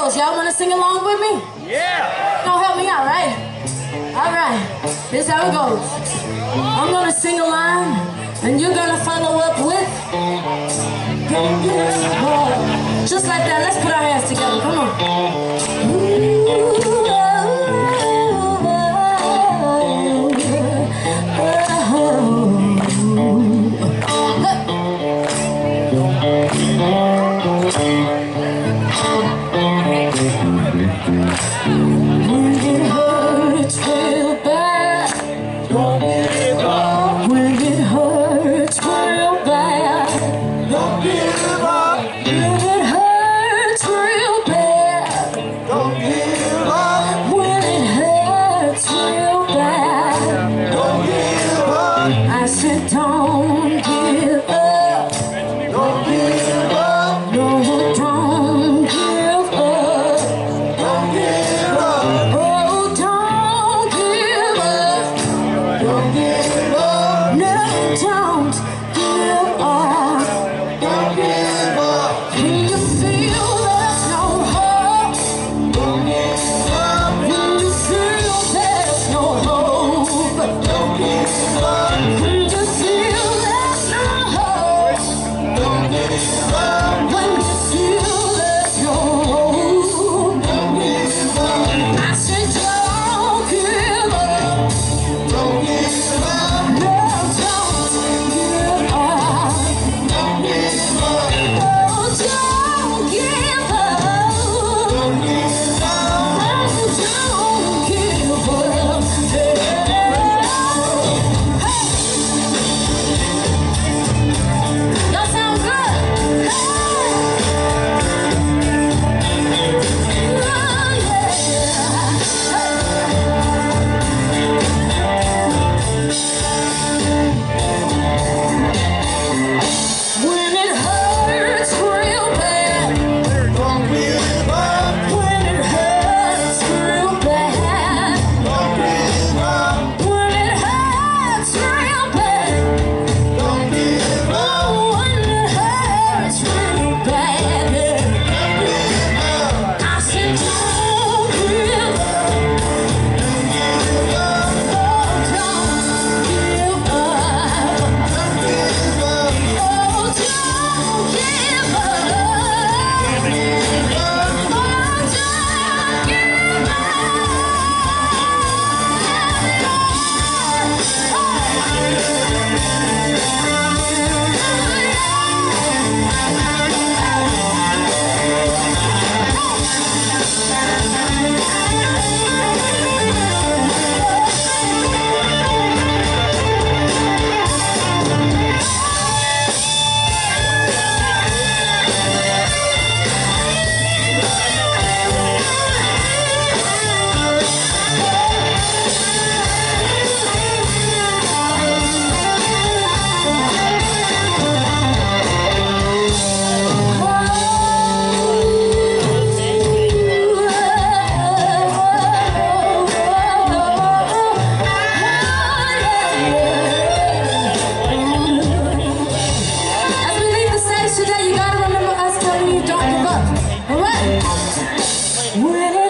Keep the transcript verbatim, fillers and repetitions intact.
goes. Y'all want to sing along with me? Yeah. Don't help me out, right? All right. This is how it goes. I'm going to sing a line, and you're going to follow up with... Just like that. Let's put our hands together. Come on. When it hurts real bad, don't give up. When it hurts real bad, don't give up. When it hurts real bad, don't give up. When it hurts real bad, don't give up. I said don't give up. Don't give up. No, don't give up. Don't give up. Oh, don't give up. Don't give up. No, don't give up. Don't give up. When you feel there's no hope, don't give up. When you feel there's no hope, don't give up. When you feel there's no hope, don't give up. When you feel there's no hope, don't give up. I said don't give up. Don't give up. No, don't give up. Don't give up. Oh, don't give up. Don't give up. Oh, don't give up. Hey. Y'all sound good. When it hurts real bad, don't give up. When it hurts real bad, don't give up. When it hurts real bad, don't give up. When it hurts real bad, don't give up. I said don't give up. Don't give up. Oh, don't give up. Don't give up. Oh, don't give up. Don't give up. Oh, don't give As we leave the stage today, you gotta remember us telling you don't give up. All right? When